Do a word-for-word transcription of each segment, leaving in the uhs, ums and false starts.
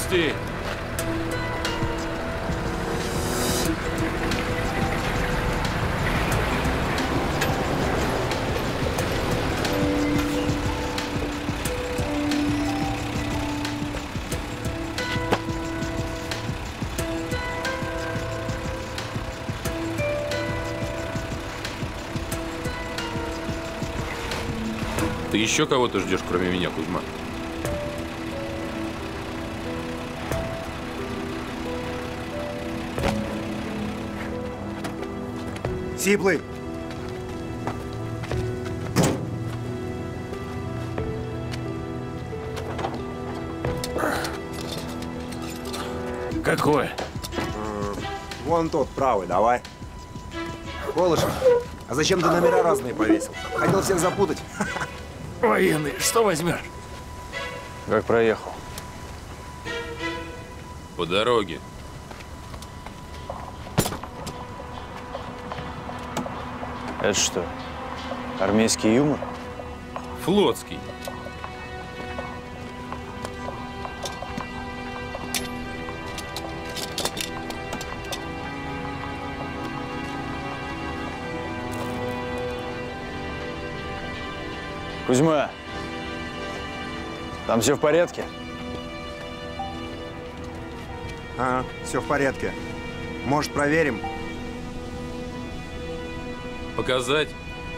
Отпусти! Ты еще кого-то ждешь, кроме меня, Кузьма? Сиплый! Какое? Вон тот, правый, давай. Колышев, а зачем ты номера разные повесил? Хотел всех запутать? Военный, что возьмешь? Как проехал? По дороге. Это что, армейский юмор? Флотский. Кузьма, там все в порядке? А, все в порядке. Может, проверим? Показать?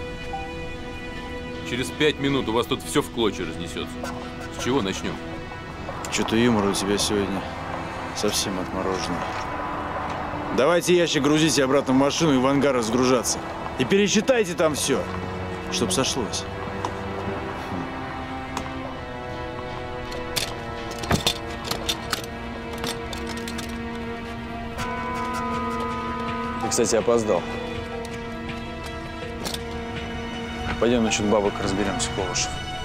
Через пять минут у вас тут все в клочья разнесется. С чего начнем? Что-то юмор у тебя сегодня совсем отмороженный. Давайте ящик грузите обратно в машину и в ангар разгружаться. И пересчитайте там все, чтоб сошлось. Ты, кстати, опоздал. Пойдем насчет бабок разберемся, Колышев.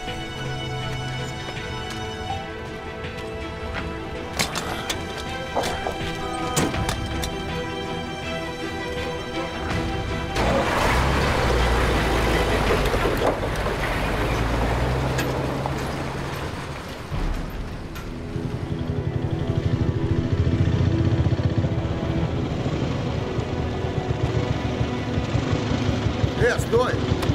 Э, стой!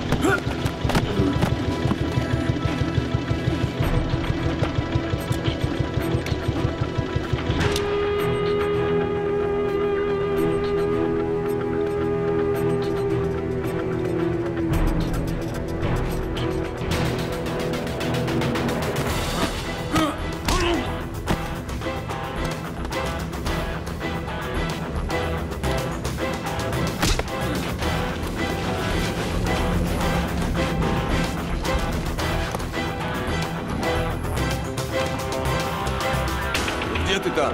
Где ты там?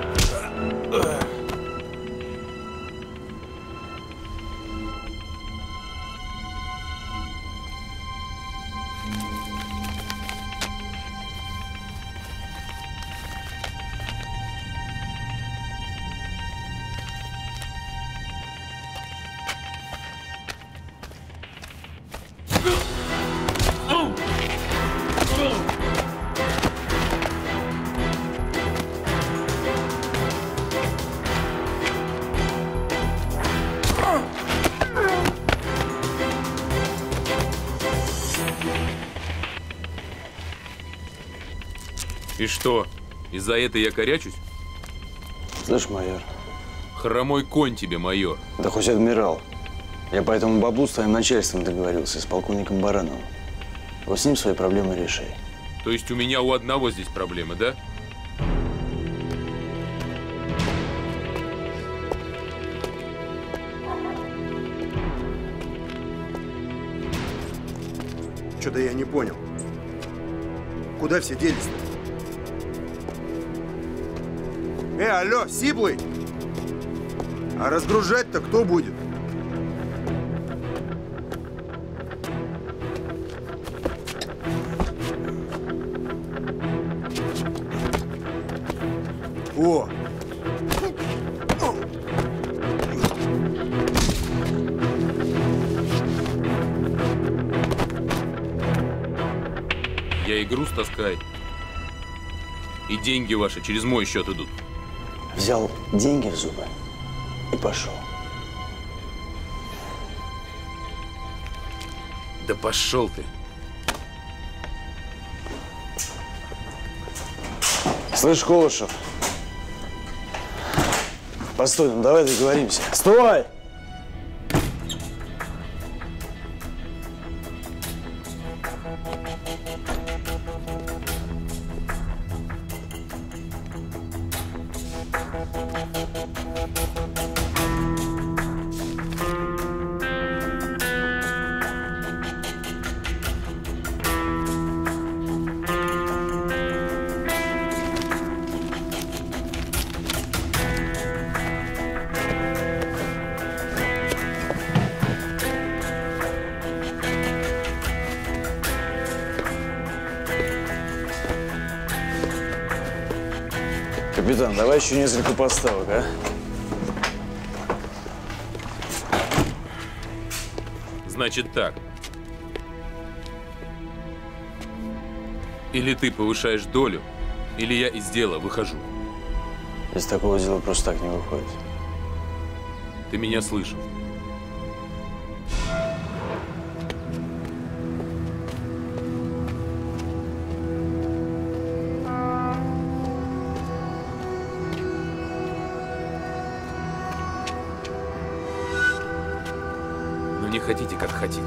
И что, из-за этого я корячусь? Слышь, майор. Хромой конь тебе, майор. Да хоть адмирал. Я по этому баблу с твоим начальством договорился, с полковником Барановым. Вот с ним свои проблемы решай. То есть у меня у одного здесь проблемы, да? Что-то я не понял. Куда все делись-то? Э, алло, Сиплый! А разгружать-то кто будет? О! Я и груз таскай. И деньги ваши через мой счет идут. Взял деньги в зубы и пошел. Да пошел ты. Слышь, Колышев, постой, ну давай договоримся. Стой! Капитан, давай еще несколько поставок, а? Значит так. Или ты повышаешь долю, или я из дела выхожу. Из такого дела просто так не выходит. Ты меня слышал? Ну не хотите, как хотите.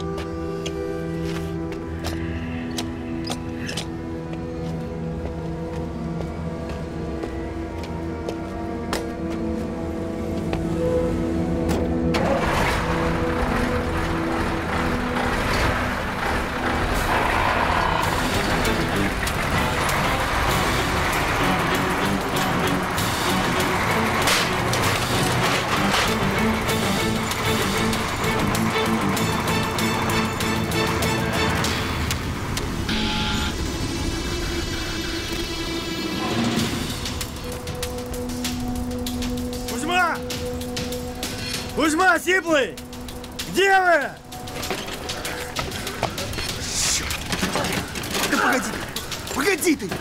Кузьма, Сиплый! Где вы? Да погоди! Погоди ты!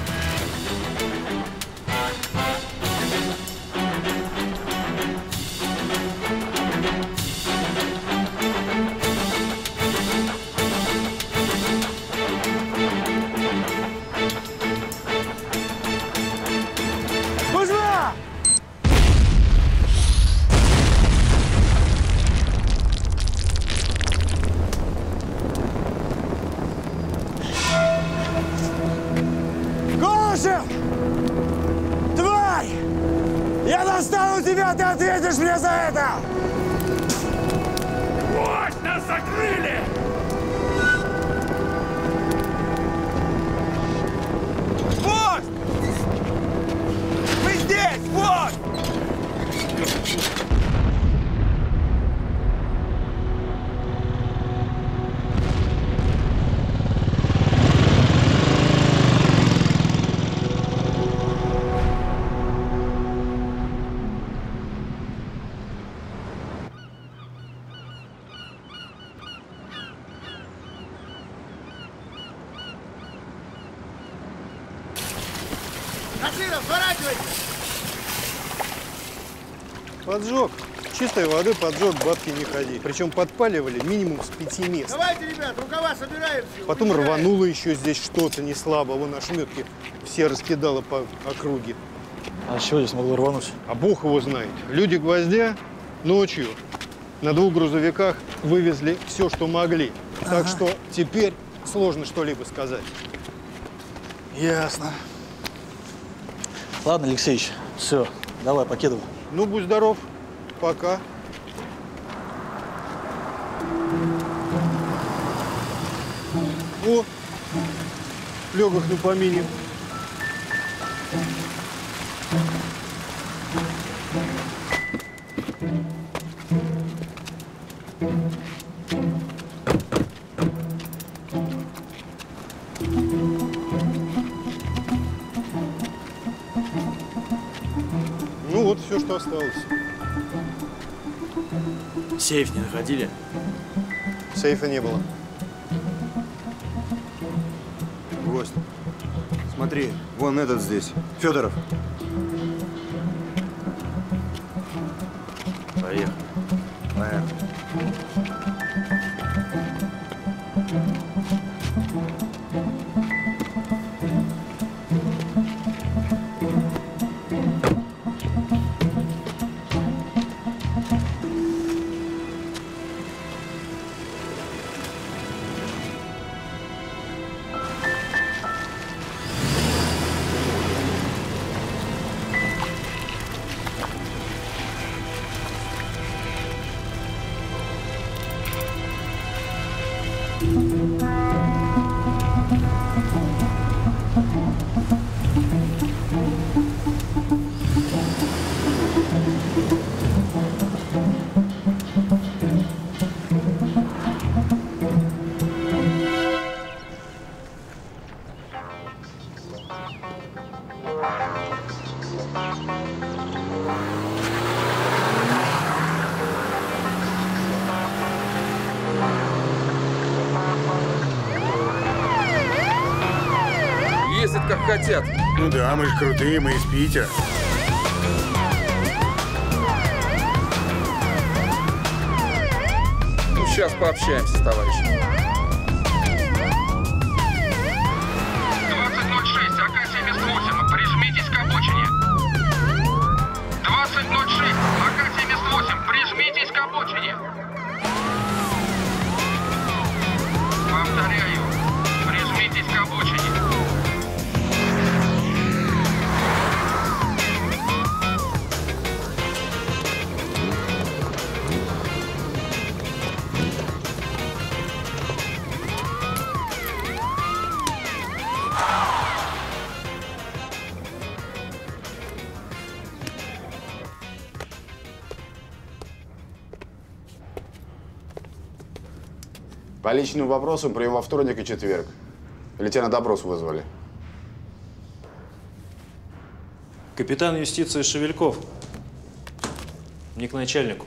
Кузьма! Тварь! Я достану тебя, ты ответишь мне за это! Вот, нас закрыли! Вот! Мы здесь! Вот! Поджог. Чистой воды поджог, бабки не ходи. Причем подпаливали минимум с пяти мест. Давайте, ребят, рукава собираемся. Потом рвануло еще здесь что-то не слабо. Вон ошметки все раскидало по округе. А с чего здесь могло рвануть? А бог его знает. Люди Гвоздя ночью на двух грузовиках вывезли все, что могли. Ага. Так что теперь сложно что-либо сказать. Ясно. Ладно, Алексеевич, все, давай, покидывай. Ну, будь здоров. Пока. О, легок на помине. Ну вот все, что осталось. Сейф не находили? Сейфа не было. Гость, Смотри, вон этот здесь. Федоров. Поехали. Поехали. Ездят как хотят. Ну да, мы же крутые, мы из Питера. Ну, сейчас пообщаемся с товарищем. двадцать ноль шесть, АК семьдесят восемь, прижмитесь к обочине. двадцать ноль шесть, АК семьдесят восемь, прижмитесь к обочине. Повторяю, прижмитесь к обочине. По личным вопросам прием во вторник и четверг. Или тебя на допрос вызвали? Капитан юстиции Шевельков. Не к начальнику.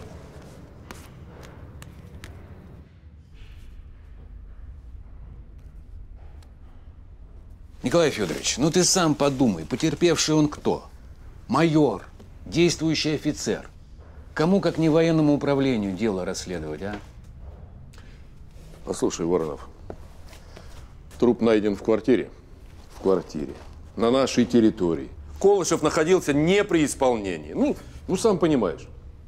Николай Федорович, ну ты сам подумай, потерпевший он кто? Майор, действующий офицер. Кому, как не военному управлению, дело расследовать, а? Послушай, Воронов, труп найден в квартире. В квартире. На нашей территории. Колышев находился не при исполнении. Ну, ну сам понимаешь.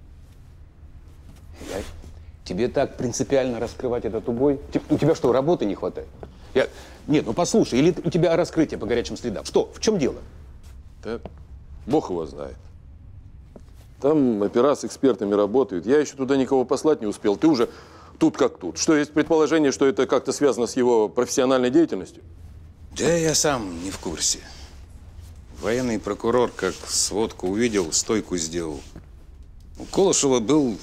Я... Тебе так принципиально раскрывать этот убой? У тебя что, работы не хватает? Я... Нет, ну послушай, или у тебя раскрытие по горячим следам? Что? В чем дело? Да, Бог его знает. Там опера с экспертами работают. Я еще туда никого послать не успел. Ты уже тут как тут. Что, есть предположение, что это как-то связано с его профессиональной деятельностью? Да я сам не в курсе. Военный прокурор, как сводку увидел, стойку сделал. У Колышева был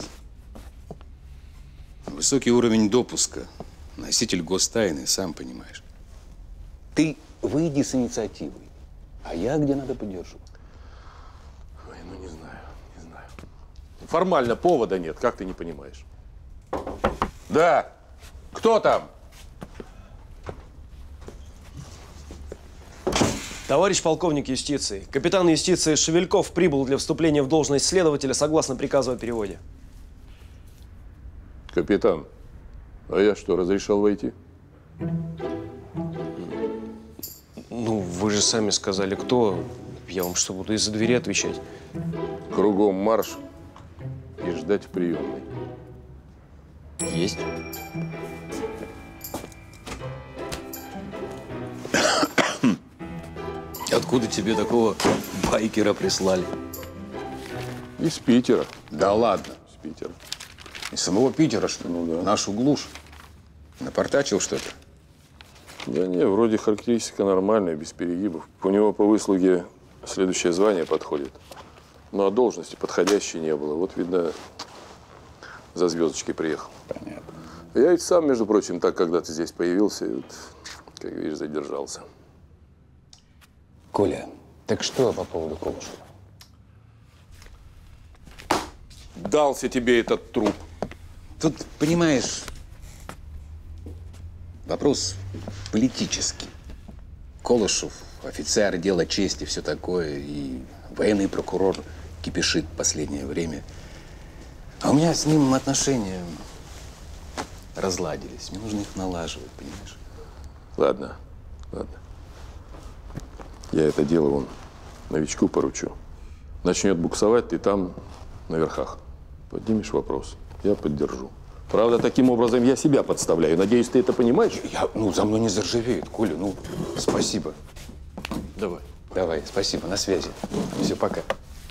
высокий уровень допуска. Носитель гостайны, сам понимаешь. Ты выйди с инициативой, а я где надо поддержу. Ой, ну не знаю, не знаю. Формально повода нет, как ты не понимаешь? Да. Кто там? Товарищ полковник юстиции, капитан юстиции Шевельков прибыл для вступления в должность следователя согласно приказу о переводе. Капитан, а я что, разрешал войти? Ну, вы же сами сказали, кто. Я вам что, буду из-за двери отвечать? Кругом марш и ждать в приемной. Есть. Откуда тебе такого байкера прислали? Из Питера. Да ладно. Из Питера. Из самого Питера, что ли? Ну да. Нашу глушь. Напортачил что-то? Да не, вроде характеристика нормальная, без перегибов. У него по выслуге следующее звание подходит. Ну, а должности подходящей не было. Вот, видно, за звездочкой приехал. Понятно. Я ведь сам, между прочим, так когда-то здесь появился, и вот, как видишь, задержался. Коля, так что по поводу Колышева? Дался тебе этот труп. Тут, понимаешь, вопрос политический. Колышев офицер, дело чести, все такое. И военный прокурор кипишит в последнее время. А у меня с ним отношения разладились. Мне нужно их налаживать, понимаешь? Ладно, ладно. Я это дело вон новичку поручу. Начнет буксовать, ты там на верхах. Поднимешь вопрос, я поддержу. Правда, таким образом я себя подставляю. Надеюсь, ты это понимаешь? Я, ну, за мной не заржавеет, Коля. Ну, спасибо. Давай. Давай, спасибо, на связи. Все, пока.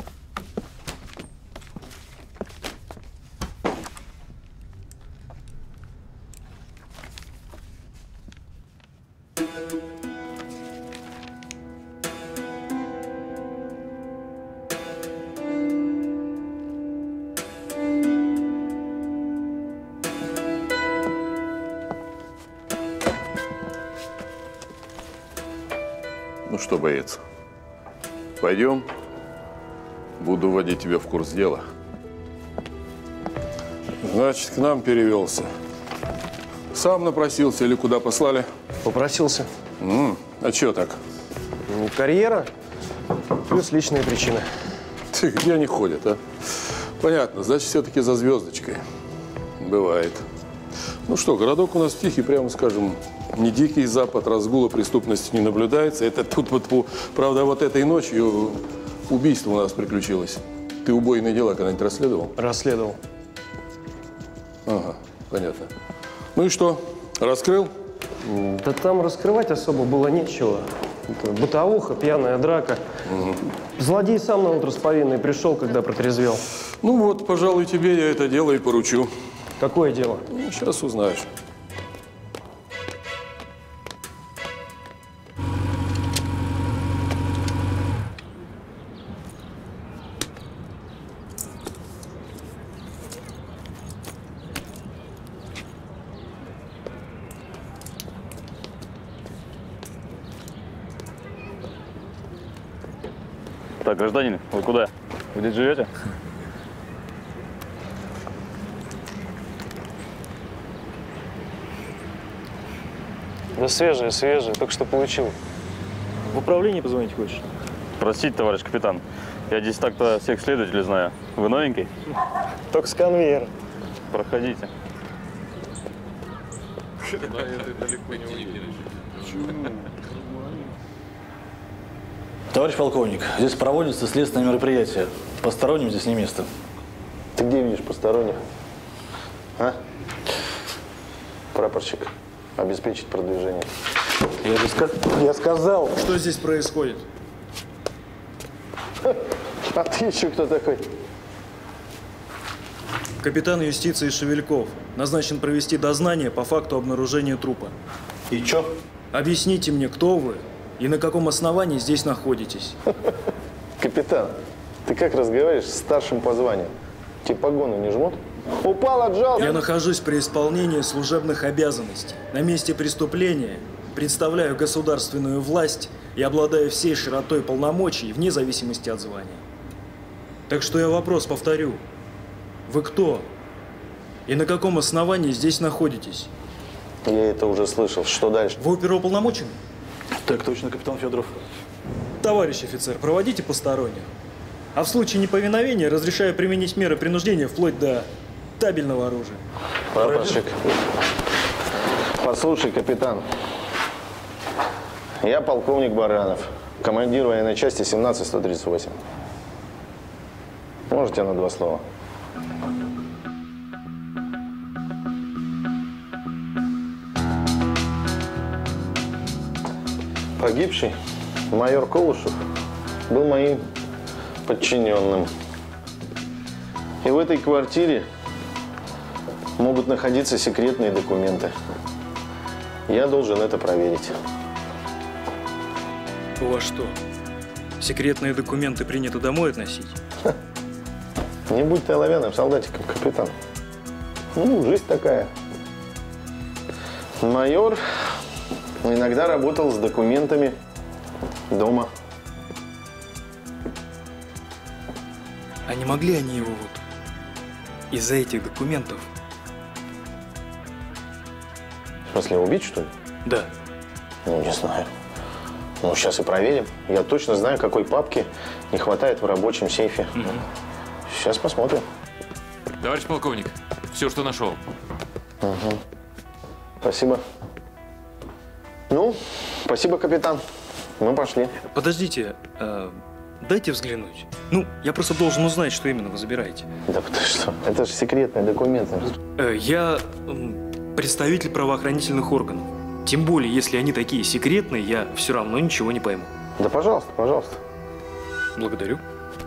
Ну что, боец, пойдем, буду вводить тебя в курс дела. Значит, к нам перевелся. Сам напросился или куда послали? Попросился. М-м, а чё так? Ну, карьера плюс личные причины. Ты, где они ходят, а? Понятно, значит, все-таки за звездочкой. Бывает. Ну что, городок у нас тихий, прямо скажем, не дикий запад, разгула преступности не наблюдается. Это тут вот, правда, вот этой ночью убийство у нас приключилось. Ты убойные дела когда-нибудь расследовал? Расследовал. Ага, понятно. Ну и что, раскрыл? Да там раскрывать особо было нечего. Это бытовуха, пьяная драка. Угу. Злодей сам на утро с повинной пришел, когда протрезвел. Ну вот, пожалуй, тебе я это дело и поручу. Какое дело? Ну, сейчас узнаешь. Так, гражданин, вы куда? Вы здесь живете? Да свежие, свежие, только что получил. В управление позвонить хочешь? Простите, товарищ капитан, я здесь так-то всех следователей знаю. Вы новенький? Только с конвейера. Проходите. Товарищ полковник, здесь проводится следственное мероприятие. Посторонним здесь не место. Ты где видишь посторонних? А? Прапорщик, обеспечить продвижение. Я же сказал. Я сказал. Что здесь происходит? А ты еще кто такой? Капитан юстиции Шевельков назначен провести дознание по факту обнаружения трупа. И чё? Объясните мне, кто вы и на каком основании здесь находитесь. Капитан, ты как разговариваешь с старшим по званию? Тебе погоны не жмут? Упал, отжал. Я нахожусь при исполнении служебных обязанностей. На месте преступления представляю государственную власть и обладаю всей широтой полномочий вне зависимости от звания. Так что я вопрос повторю. Вы кто? И на каком основании здесь находитесь? Я это уже слышал. Что дальше? Вы оперуполномоченный? Так точно, капитан Федоров. Товарищ офицер, проводите посторонних. А в случае неповиновения разрешаю применить меры принуждения вплоть до табельного оружия. Прапорщик, послушай, капитан. Я полковник Баранов, командир военной части семнадцать сто тридцать восемь. Можете на два слова? Погибший майор Колышев был моим подчиненным. И в этой квартире могут находиться секретные документы. Я должен это проверить. У вас что, секретные документы принято домой относить? Ха. Не будь ты оловянным солдатиком, капитан. Ну, жизнь такая. Майор иногда работал с документами дома. А не могли они его вот из-за этих документов? В смысле, убить, что ли? Да. Ну, не знаю. Ну, сейчас и проверим. Я точно знаю, какой папки не хватает в рабочем сейфе. Угу. Сейчас посмотрим. Товарищ полковник, все, что нашел. Угу. Спасибо. Ну, спасибо, капитан. Мы пошли. Подождите, э, дайте взглянуть. Ну, я просто должен узнать, что именно вы забираете. Да потому что, это же секретные документы. Э, я э, представитель правоохранительных органов. Тем более, если они такие секретные, я все равно ничего не пойму. Да, пожалуйста, пожалуйста. Благодарю.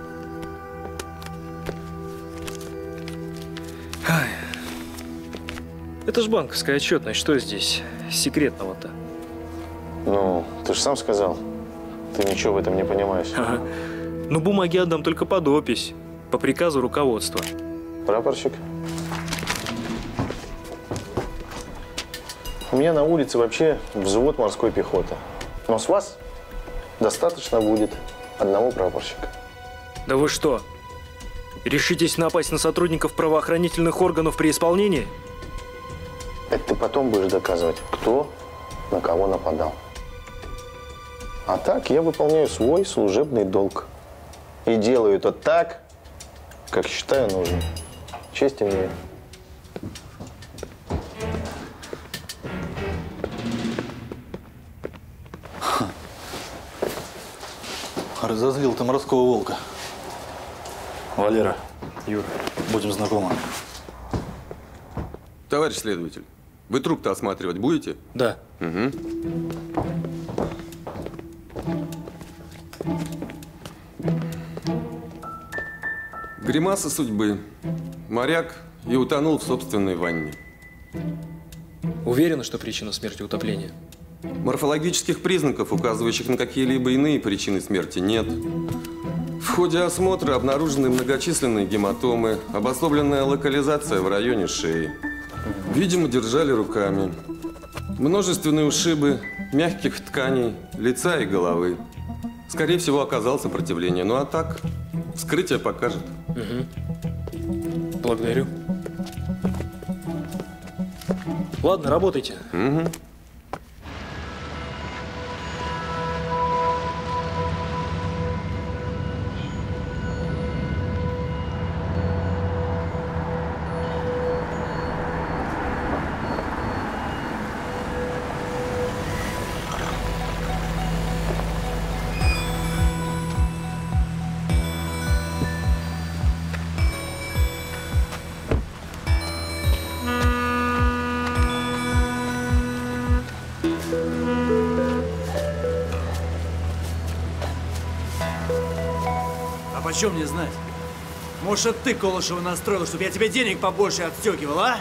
Ай. Это ж банковская отчетность. Что здесь секретного-то? Ну, ты же сам сказал. Ты ничего в этом не понимаешь. Ага. Ну, бумаги отдам только под опись. По приказу руководства. Прапорщик. У меня на улице вообще взвод морской пехоты. Но с вас достаточно будет одного прапорщика. Да вы что? Решитесь напасть на сотрудников правоохранительных органов при исполнении? Это ты потом будешь доказывать, кто на кого нападал. А так я выполняю свой служебный долг. И делаю это так, как считаю нужным. Честь имею. Разозлил ты морского волка. Валера. Юра. Будем знакомы. Товарищ следователь, вы труп-то осматривать будете? Да. Угу. Гримаса судьбы. Моряк и утонул в собственной ванне. Уверены, что причина смерти утопления? Морфологических признаков, указывающих на какие-либо иные причины смерти, нет. В ходе осмотра обнаружены многочисленные гематомы, обособленная локализация в районе шеи. Видимо, держали руками. Множественные ушибы мягких тканей, лица и головы. Скорее всего, оказалось сопротивление. Ну а так, вскрытие покажет. Угу. Благодарю. Ладно, работайте. Угу. Почем мне знать? Может, ты Колышева настроил, чтобы я тебе денег побольше отстегивал, а?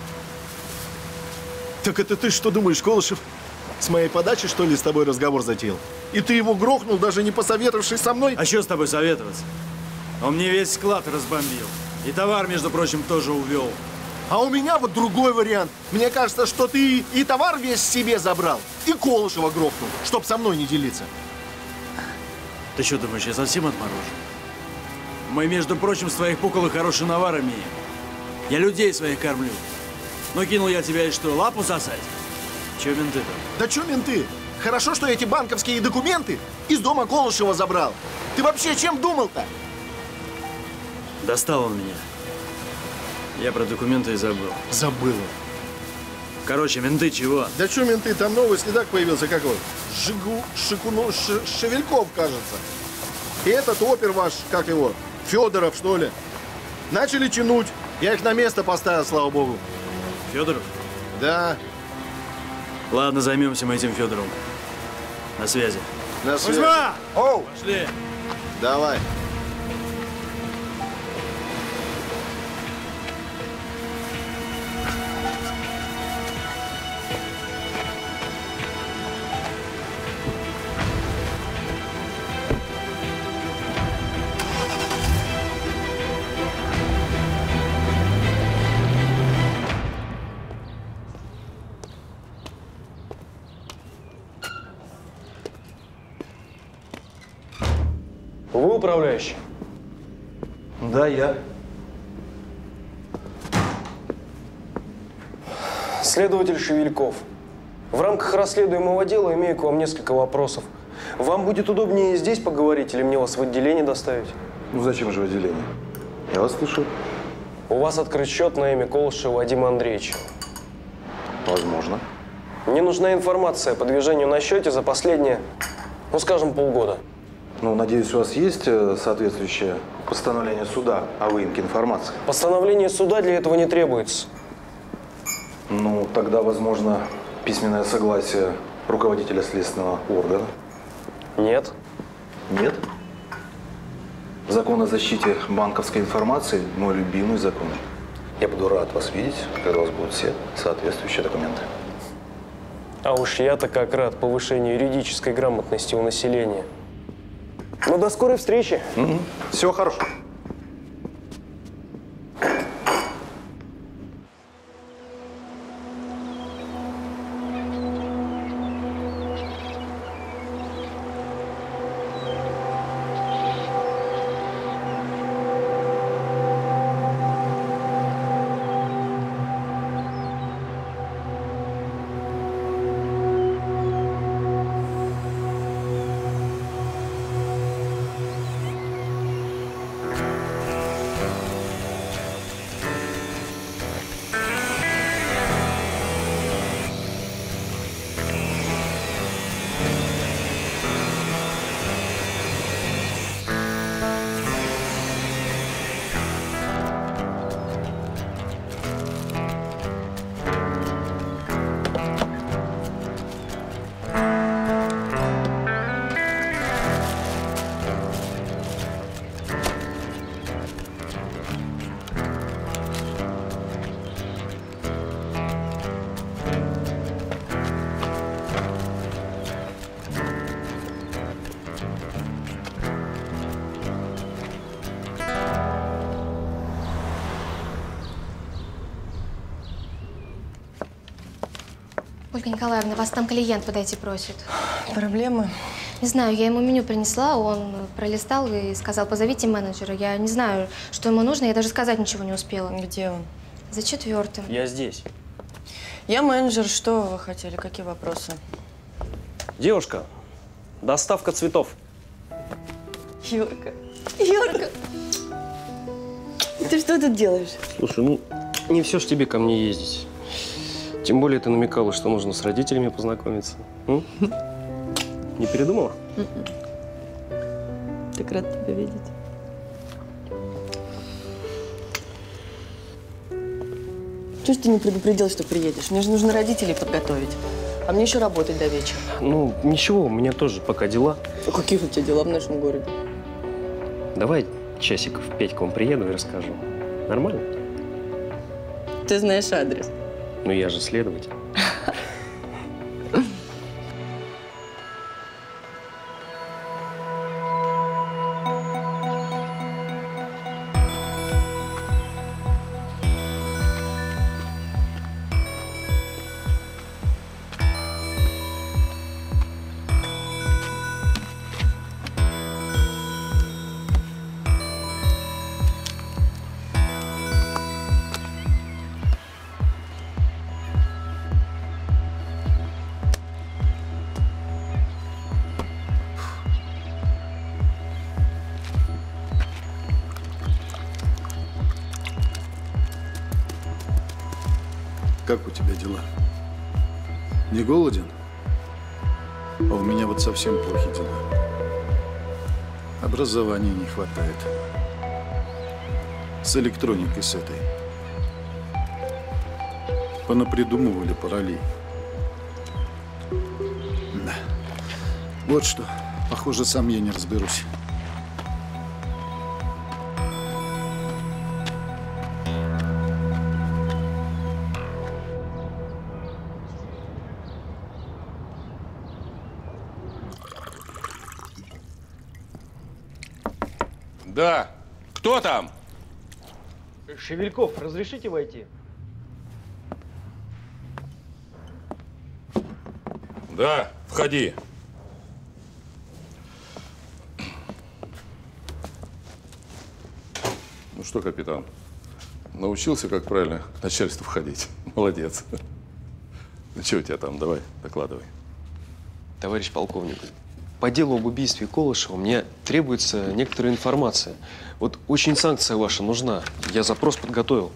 Так это ты что думаешь, Колышев? С моей подачи, что ли, с тобой разговор затеял? И ты его грохнул, даже не посоветовавшись со мной? А что с тобой советоваться? Он мне весь склад разбомбил. И товар, между прочим, тоже увел. А у меня вот другой вариант. Мне кажется, что ты и товар весь себе забрал, и Колышева грохнул, чтоб со мной не делиться. Ты что думаешь, я совсем отморожен? Мы, между прочим, с твоих пуколок хороший навар имеем. Я людей своих кормлю. Ну, кинул я тебя и что, лапу сосать? Че менты-то? Да че менты? Хорошо, что эти банковские документы из дома Колышева забрал. Ты вообще чем думал-то? Достал он меня. Я про документы и забыл. Забыл. Короче, менты чего? Да че менты? Там новый следак появился какой? Жигу... Шикуну... Ш... Шевельков, кажется. И этот опер ваш, как его, Федоров, что ли? Начали тянуть. Я их на место поставил, слава богу. Федоров? Да. Ладно, займемся мы этим Федоровым. На связи. На связи. Кузьма! Оу! Пошли. Давай. Вы управляющий? Да, я. Следователь Шевельков. В рамках расследуемого дела имею к вам несколько вопросов. Вам будет удобнее здесь поговорить или мне вас в отделение доставить? Ну зачем же в отделение? Я вас слушаю. У вас открыт счет на имя Колышева Вадима Андреевича. Возможно. Мне нужна информация по движению на счете за последние, ну скажем, полгода. Ну, надеюсь, у вас есть соответствующее постановление суда о выемке информации? Постановление суда для этого не требуется. Ну, тогда, возможно, письменное согласие руководителя следственного органа? Нет. Нет? Закон о защите банковской информации – мой любимый закон. Я буду рад вас видеть, когда у вас будут все соответствующие документы. А уж я-то как рад повышению юридической грамотности у населения. Ну, до скорой встречи. Mm-hmm. Всего хорошего. Ольга Николаевна, вас там клиент подойти просит. Проблемы? Не знаю, я ему меню принесла, он пролистал и сказал, позовите менеджера. Я не знаю, что ему нужно, я даже сказать ничего не успела. Где он? За четвертым. Я здесь. Я менеджер. Что вы хотели? Какие вопросы? Девушка, доставка цветов. Юрка. Юрка! Ты что тут делаешь? Слушай, ну, не все ж тебе ко мне ездить. Тем более ты намекала, что нужно с родителями познакомиться. М? Не передумала? Так рад тебя видеть. Чего ж ты не предупредил, что приедешь? Мне же нужно родителей подготовить. А мне еще работать до вечера. Ну, ничего, у меня тоже пока дела. А какие у тебя дела в нашем городе? Давай часиков в пять к вам приеду и расскажу. Нормально? Ты знаешь адрес. Ну, я же следователь. Как у тебя дела? Не голоден? А у меня вот совсем плохие дела. Образования не хватает. С электроникой с этой. Понапридумывали параллель. Да. Вот что. Похоже, сам я не разберусь. Да. Кто там? Шевельков, разрешите войти? Да, входи. Ну что, капитан, научился, как правильно к начальству входить? Молодец. Ну что у тебя там? Давай, докладывай. Товарищ полковник, по делу об убийстве Колышева мне требуется некоторая информация. Вот очень санкция ваша нужна. Я запрос подготовил.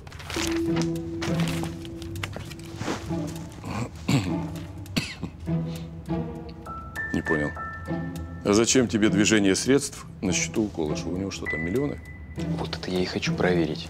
Не понял. А зачем тебе движение средств на счету у Колышева? У него что там, миллионы? Вот это я и хочу проверить.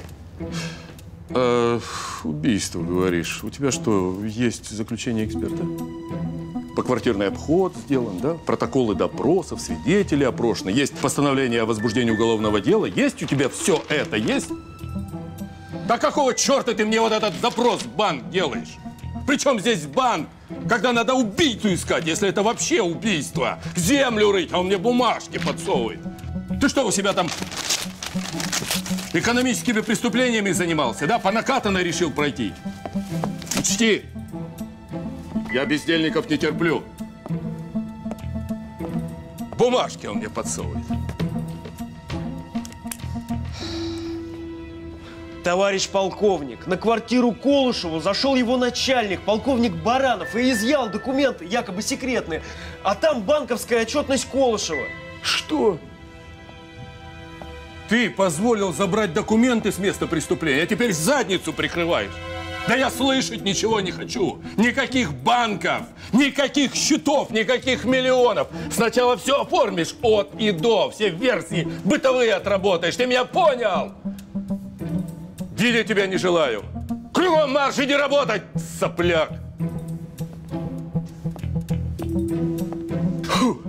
А, убийство, говоришь. У тебя что, есть заключение эксперта? Поквартирный обход сделан, да? Протоколы допросов, свидетели опрошены. Есть постановление о возбуждении уголовного дела. Есть у тебя все это, есть? Да какого черта ты мне вот этот запрос в банк делаешь? Причем здесь банк, когда надо убийцу искать, если это вообще убийство? Землю рыть, а он мне бумажки подсовывает. Ты что, у себя там экономическими преступлениями занимался, да? По накатанной решил пройти? Учти, я бездельников не терплю. Бумажки он мне подсовывает. Товарищ полковник, на квартиру Колышеву зашел его начальник, полковник Баранов, и изъял документы, якобы секретные. А там банковская отчетность Колышева. Что? Ты позволил забрать документы с места преступления, а теперь задницу прикрываешь? Да я слышать ничего не хочу. Никаких банков, никаких счетов, никаких миллионов. Сначала все оформишь от и до, все версии бытовые отработаешь. Ты меня понял? Видеть тебя не желаю. Кругом марш, иди работать, сопляк. Фу.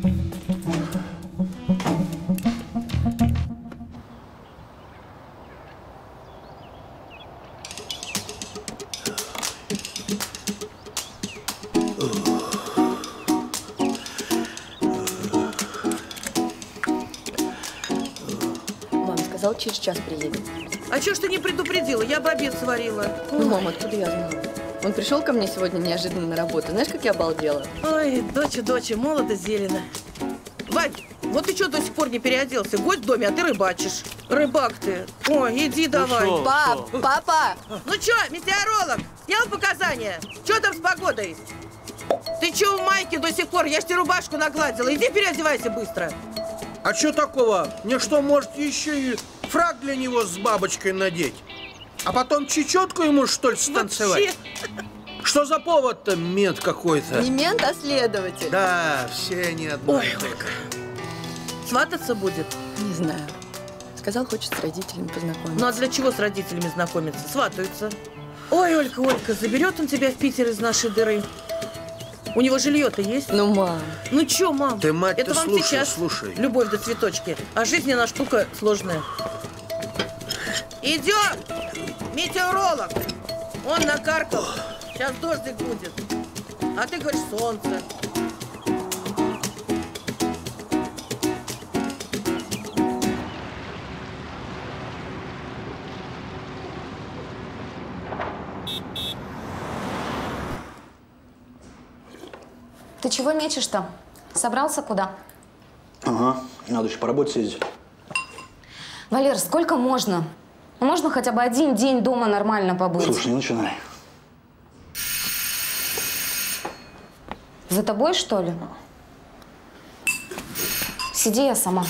Мама сказала, через час приедет. А чё ж ты не предупредила? Я бы обед сварила. Ну, мама, откуда я знала? Он пришел ко мне сегодня неожиданно на работу. Знаешь, как я обалдела? Ой, доча, доча, молодо зелено. Вань, вот ты что до сих пор не переоделся? Гость в доме, а ты рыбачишь. Рыбак ты. Ой, иди ну давай. Шо, Пап, шо? Папа! Ну чё, метеоролог, снял показания? Чё там с погодой? Ты чё в майке до сих пор? Я ж тебе рубашку нагладила. Иди переодевайся быстро. А чё такого? Мне что, может, еще и фрак для него с бабочкой надеть? А потом чечетку ему, что ли, станцевать? Вообще? Что за повод-то, мент какой-то? Не мент, а следователь. Да, все они одно. Ой, Ольга. Свататься будет? Не знаю. Сказал, хочет с родителями познакомиться. Ну а для чего с родителями знакомиться? Сватаются. Ой, Ольга, Ольга, заберет он тебя в Питер из нашей дыры. У него жилье-то есть? Ну, мам. Ну чё, мам? Ты, мать, это ты вам слушай, сейчас слушай. Любовь до цветочки. А жизнь она штука сложная. Идем! Метеоролог! Он накаркал. Сейчас дождик будет. А ты говоришь, солнце. Ты чего мечешь-то? Собрался куда? Ага, надо еще по работе съездить. Валер, сколько можно? Можно хотя бы один день дома нормально побыть? Слушай, не начинай. За тобой, что ли? Сиди, я сама.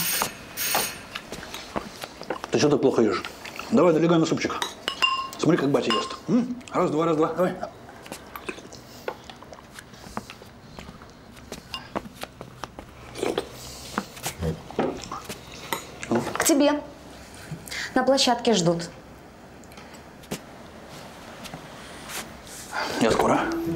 Ты что так плохо ешь? Давай долегай на супчик. Смотри, как батя ест. М? Раз, два, раз, два. Давай. К тебе. На площадке ждут. Я скоро.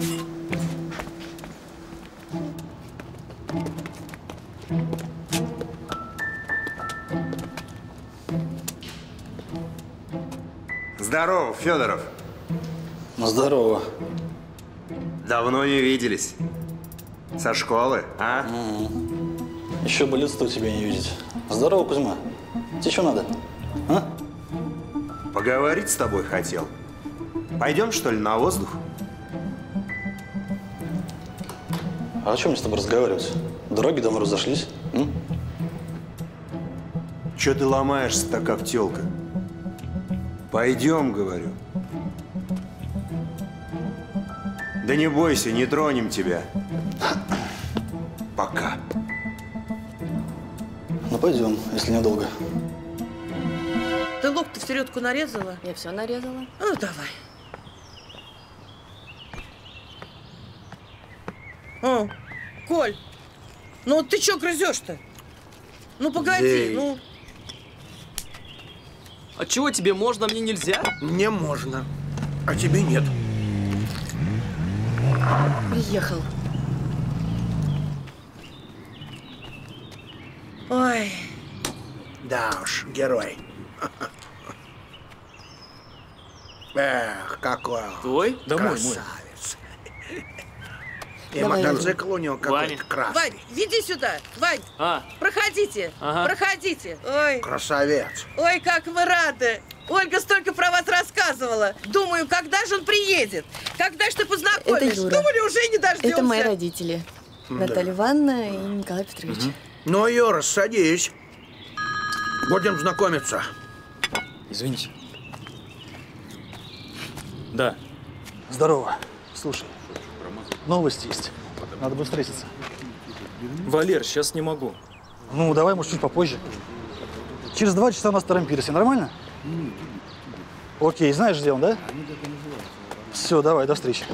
Здорово, Федоров. Здорово. Давно не виделись. Со школы, а? Mm-hmm. Еще бы лицо тебя не видеть. Здорово, Кузьма. Тебе что надо? А? Поговорить с тобой хотел. Пойдем, что ли, на воздух? А о чем мне с тобой разговаривать? Дороги давно разошлись. М? Че ты ломаешься-то, как тёлка? Пойдем, говорю. Да не бойся, не тронем тебя. Пока. Ну, пойдем, если недолго. Ты лук-то в середку нарезала? Я все нарезала. Ну, давай. О, Коль, ну ты чё грызешь-то? Ну, погоди, Эй. ну… А чего тебе можно, а мне нельзя? Мне можно, а тебе нет. Приехал. Ой. Да уж, герой. Эх, какой он. Твой? Домой, мой. Красавец. И Давай, мотоцикл у него Ваня. какой-то красный. Вань, веди сюда. Вань, А, проходите, Ага. проходите. Ой, Красавец. ой, как мы рады. Ольга столько про вас рассказывала. Думаю, когда же он приедет? Когда же ты познакомишь? Это Юра. Думали, уже не дождемся. Это мои родители. Да. Наталья Ивановна и Николай Петрович. Ну, Юра, садись. Будем знакомиться. Извините. Да. Здорово. Слушай, новости есть. Надо бы встретиться. Валер, сейчас не могу. Ну, давай, может, чуть попозже. Через два часа на Старом пирсе. Нормально? Окей, знаешь, где он, да? Все, давай, до встречи.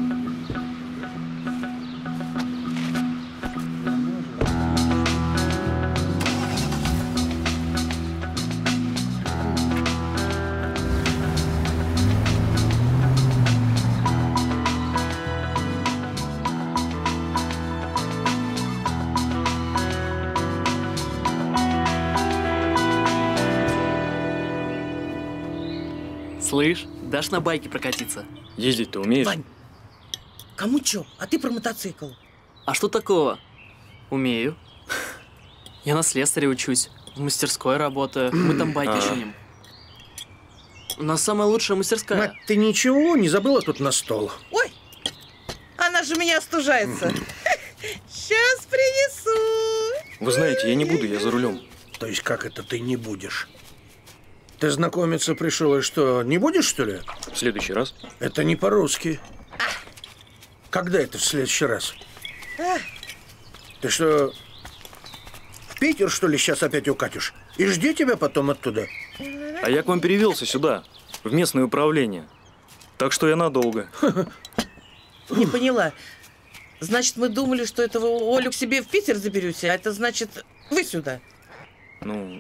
слышь, дашь на байке прокатиться? Ездить ты умеешь? Вань, кому чё? А ты про мотоцикл. А что такого? Умею. Я на слесаря учусь, в мастерской работаю, мы там байки А. чиним. У нас самая лучшая мастерская. Мать, ты ничего не забыла тут на стол? Ой, она же меня остужается. Сейчас принесу. Вы знаете, я не буду, я за рулем. То есть как это ты не будешь? Ты знакомиться пришел и что, не будешь, что ли? В следующий раз. Это не по-русски. Когда это в следующий раз? А, Ты что, в Питер, что ли, сейчас опять укатишь? И жди тебя потом оттуда. А я к вам перевелся сюда, в местное управление. Так что я надолго. не поняла. Значит, мы думали, что этого Олю к себе в Питер заберете, а это значит, вы сюда. Ну,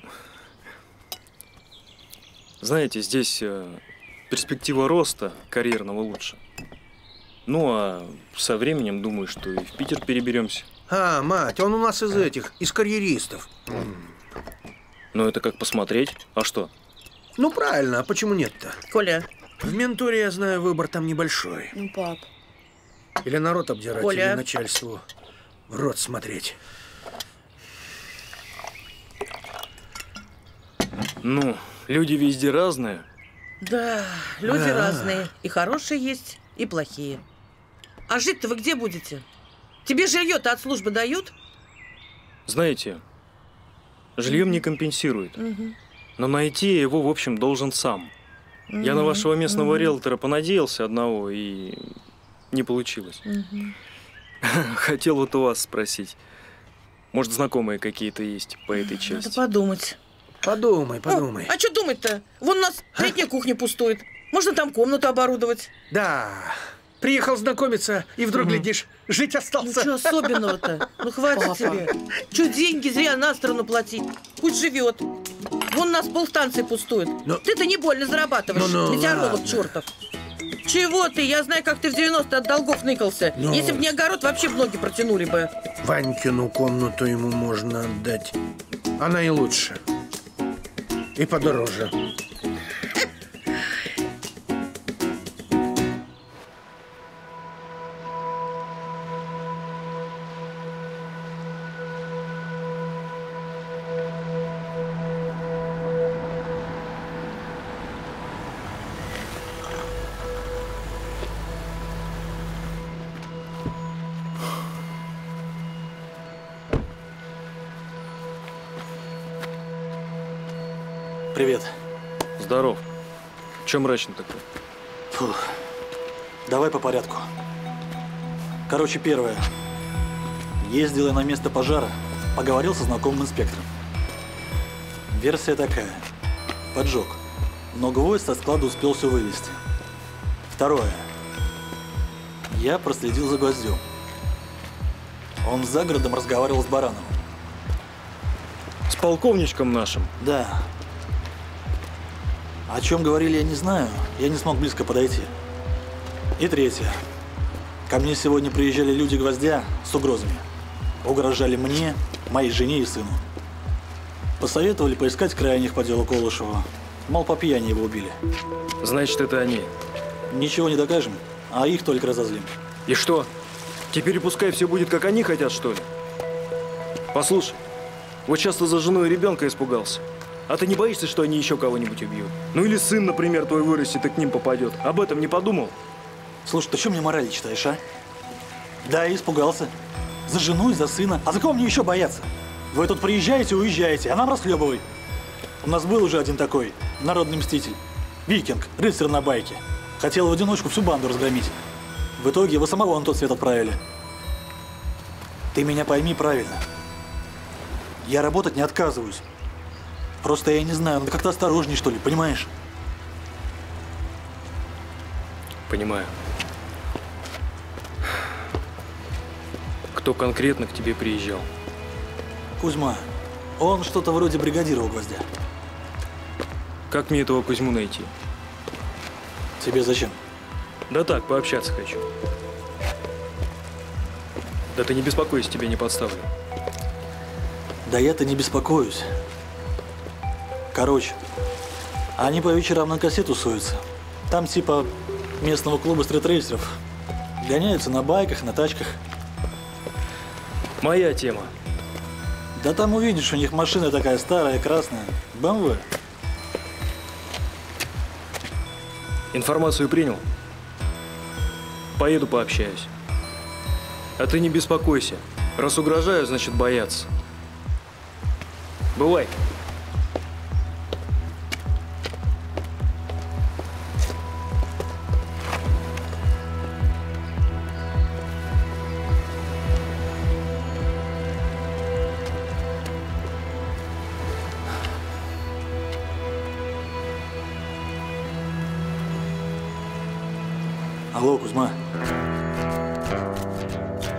знаете, здесь э, перспектива роста карьерного лучше. Ну, а со временем думаю, что и в Питер переберемся. А, мать, он у нас из этих, из карьеристов. Ну, это как посмотреть. А что? Ну, правильно, а почему нет-то? Коля. В ментуре, я знаю, выбор там небольшой. Ну, пап. Или народ обдирать, Коля. или начальству в рот смотреть. Ну, люди везде разные. Да, люди Да. разные. И хорошие есть, и плохие. А жить-то вы где будете? Тебе жилье-то от службы дают? Знаете, жильем не компенсирует. Мгм. Но найти я его, в общем, должен сам. Я на Мгм. вашего местного Мгм. риэлтора понадеялся одного, и не получилось. Мгм. Хотел вот у вас спросить. Может, знакомые какие-то есть по этой Надо части? подумать. Подумай, подумай. А что думать-то? Вон у нас летняя кухня пустует. Можно там комнату оборудовать. Да. Приехал знакомиться, и вдруг, глядишь, жить Ну остался. что особенного-то? Ну хватит Папа. тебе. Че деньги зря на сторону платить? Пусть живет. Вон у нас полстанции пустует. Ну- Ты-то не больно зарабатываешь, Ну-ну, метеоролог ладно. чертов. Чего ты? Я знаю, как ты в девяностые от долгов ныкался. Ну. Если бы не огород, вообще в ноги протянули бы. Ванькину комнату ему можно отдать. Она и лучше. И подороже. Привет. Здоров. Чем мрачно такой? Фух. Давай по порядку. Короче, первое. Ездил я на место пожара, поговорил со знакомым инспектором. Версия такая. Поджог. Но гвоздь со склада успел все вывести. Второе. Я проследил за Гвоздем. Он за городом разговаривал с Барановым. С полковничком нашим? Да. О чем говорили, я не знаю. Я не смог близко подойти. И третье. Ко мне сегодня приезжали люди Гвоздя с угрозами. Угрожали мне, моей жене и сыну. Посоветовали поискать крайних по делу Колышева. Мол, по пьяни его убили. Значит, это они. Ничего не докажем, а их только разозлим. И что? Теперь пускай все будет, как они хотят, что ли? Послушай, вот часто за жену и ребенка испугался. А ты не боишься, что они еще кого-нибудь убьют? Ну или сын, например, твой вырастет и к ним попадет. Об этом не подумал? Слушай, ты что мне морали читаешь, а? Да, я испугался. За жену и за сына. А за кого мне еще бояться? Вы тут приезжаете, уезжаете, а нам расхлебывай. У нас был уже один такой, народный мститель. Викинг, рыцарь на байке. Хотел в одиночку всю банду разгромить. В итоге его самого на тот свет отправили. Ты меня пойми правильно. Я работать не отказываюсь. Просто я не знаю, надо как-то осторожней, что ли, понимаешь? Понимаю. Кто конкретно к тебе приезжал? Кузьма. Он что-то вроде бригадира у Гвоздя. Как мне этого Кузьму найти? Тебе зачем? Да так, пообщаться хочу. Да ты не беспокойся, тебя не подставлю. Да я-то не беспокоюсь. Короче, они по вечерам на кассету суются. Там типа местного клуба стритрейсеров. Гоняются на байках, на тачках. Моя тема. Да там увидишь, у них машина такая старая, красная. бэ эм вэ. Информацию принял? Поеду пообщаюсь. А ты не беспокойся. Раз угрожаю, значит бояться. Бывай. Алло, Кузьма.